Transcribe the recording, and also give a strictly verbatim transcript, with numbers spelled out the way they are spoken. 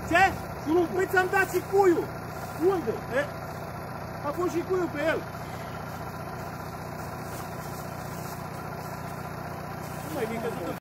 Ce? Păi ți-am dat și cuiul. Unde? E? A fost și cuiul pe el. Nu mai mică,